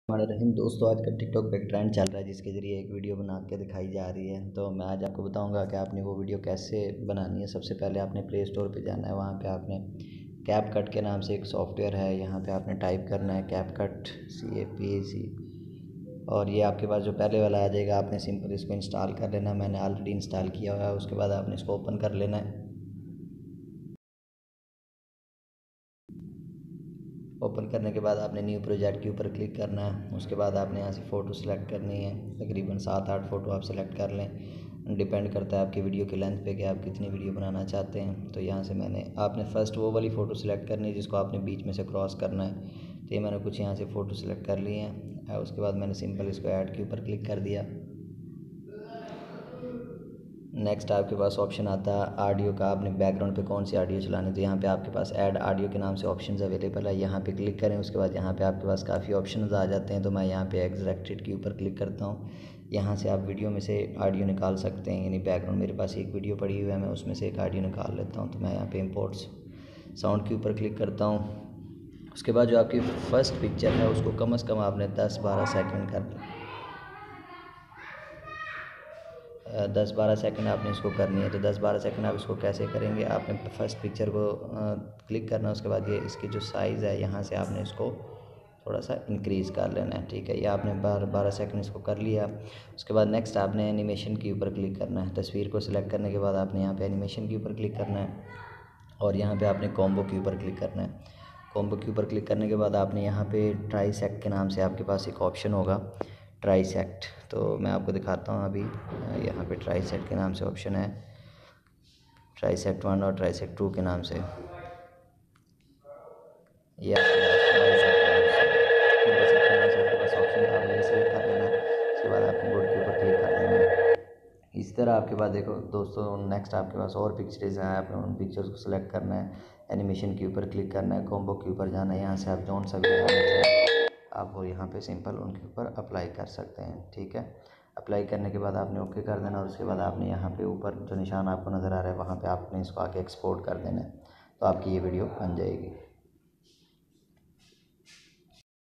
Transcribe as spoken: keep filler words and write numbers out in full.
हमारे रहीम दोस्तों, आजकल टिकटॉक पे एक ट्रेंड चल रहा है जिसके ज़रिए एक वीडियो बना के दिखाई जा रही है। तो मैं आज आपको बताऊंगा कि आपने वो वीडियो कैसे बनानी है। सबसे पहले आपने प्ले स्टोर पे जाना है, वहाँ पे आपने कैपकट के नाम से एक सॉफ्टवेयर है, यहाँ पे आपने टाइप करना है CapCut C A P A सी, और ये आपके पास जो पहले वाला आ जाएगा आपने सिंपल इसको इंस्टॉल कर लेना है। मैंने ऑलरेडी इंस्टॉल किया हुआ है। उसके बाद आपने इसको ओपन कर लेना है। ओपन करने के बाद आपने न्यू प्रोजेक्ट के ऊपर क्लिक करना है। उसके बाद आपने यहाँ से फ़ोटो सेलेक्ट करनी है, तकरीबन सात आठ फ़ोटो आप सेलेक्ट कर लें। डिपेंड करता है आपकी वीडियो की लेंथ पे कि आप कितनी वीडियो बनाना चाहते हैं। तो यहाँ से मैंने आपने फ़र्स्ट वो वाली फ़ोटो सेलेक्ट करनी है जिसको आपने बीच में से क्रॉस करना है। तो ये मैंने कुछ यहाँ से फ़ोटो सेलेक्ट कर ली हैं। उसके बाद मैंने सिंपल इसको ऐड के ऊपर क्लिक कर दिया। नेक्स्ट आपके पास ऑप्शन आता है ऑडियो का, आपने बैकग्राउंड पे कौन सी ऑडियो चलानी। तो यहाँ पे आपके पास ऐड ऑडियो के नाम से ऑप्शंस अवेलेबल है, यहाँ पे क्लिक करें। उसके बाद यहाँ पे आपके पास काफ़ी ऑप्शंस आ जाते हैं। तो मैं यहाँ पे एक्सट्रैक्टेड के ऊपर क्लिक करता हूँ। यहाँ से आप वीडियो में से ऑडियो निकाल सकते हैं, यानी बैकग्राउंड मेरे पास एक वीडियो पड़ी हुई है, मैं उसमें से एक ऑडियो निकाल लेता हूँ। तो मैं यहाँ पर इम्पोर्ट्स साउंड के ऊपर क्लिक करता हूँ। उसके बाद जो आपकी फ़र्स्ट पिक्चर है उसको कम अज़ कम आपने दस बारह सेकेंड कर दस बारह सेकंड आपने इसको करनी है। तो दस बारह सेकंड आप इसको कैसे करेंगे, आपने फर्स्ट पिक्चर को क्लिक करना है। उसके बाद ये इसकी जो साइज़ है यहाँ से आपने इसको थोड़ा सा इंक्रीज़ कर लेना है। ठीक है, ये आपने बारह बारह सेकंड इसको कर लिया। उसके बाद नेक्स्ट आपने एनिमेशन के ऊपर क्लिक करना है। तस्वीर को सिलेक्ट करने के बाद आपने यहाँ पे एनिमेशन के ऊपर क्लिक करना है, और यहाँ पे आपने कॉम्बो के ऊपर क्लिक करना है। कॉम्बो के ऊपर क्लिक करने के बाद आपने यहाँ पे ट्राइसेक्ट के नाम से आपके पास एक ऑप्शन होगा, ट्राइसेक्ट। तो मैं आपको दिखाता हूँ अभी। यहाँ पे ट्राइसेक्ट के नाम से ऑप्शन है, ट्राइसेक्ट वन और ट्राइसेक्ट टू के नाम से। ये आपके पास ऑप्शन था, आपने सेलेक्ट कर लेना है। उसके बाद आपने गुड के ऊपर क्लिक कर देना है। इस तरह आपके पास देखो दोस्तों, नेक्स्ट आपके पास और पिक्चर्स हैं, आपने उन पिक्चर्स को सिलेक्ट करना है, एनिमेशन के ऊपर क्लिक करना है, कॉम्बो के ऊपर जाना है। यहाँ से आप जौन सा भी आप वो यहाँ पे सिंपल उनके ऊपर अप्लाई कर सकते हैं। ठीक है, अप्लाई करने के बाद आपने ओके कर देना, और उसके बाद आपने यहाँ पे ऊपर जो निशान आपको नज़र आ रहा है वहाँ पे आपने इसको आके एक्सपोर्ट कर देना है। तो आपकी ये वीडियो बन जाएगी।